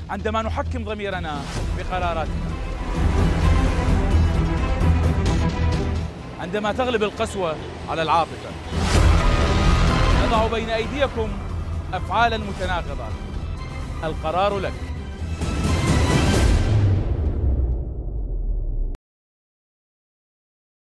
عندما نحكم ضميرنا بقراراتنا. عندما تغلب القسوة على العاطفة. نضع بين أيديكم أفعالا متناقضة. القرار لك.